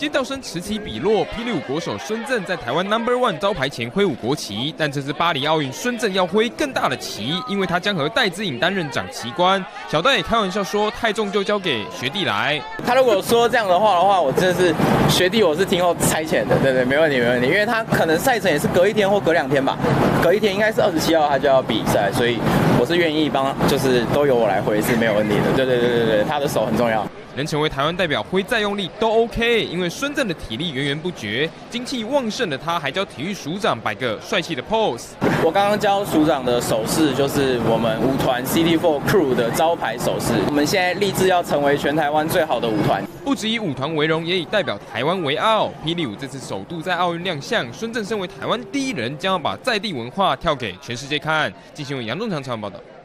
尖叫声此起彼落，霹雳舞国手孙正在台湾 No.1 招牌前挥舞国旗，但这次巴黎奥运，孙正要挥更大的旗，因为他将和戴资颖担任掌旗官。小戴也开玩笑说，太重就交给学弟来。 他如果说这样的话，我真的是学弟，我是听后差遣的，对，没问题，因为他可能赛程也是隔1天或隔2天吧，隔1天应该是27号他就要比赛，所以我是愿意帮，就是都由我来挥是没有问题的，对，他的手很重要。 能成为台湾代表，挥再用力都 OK， 因为孙正的体力源源不绝，精气旺盛的他还教体育署长摆个帅气的 pose。 我刚刚教署长的手势就是我们舞团 CT4 Crew 的招牌手势。我们现在立志要成为全台湾最好的舞团， 不只以舞团为荣，也以代表台湾为傲。霹雳舞这次首度在奥运亮相，孙正身为台湾第一人，将要把在地文化跳给全世界看。进行由杨仲强采访报道。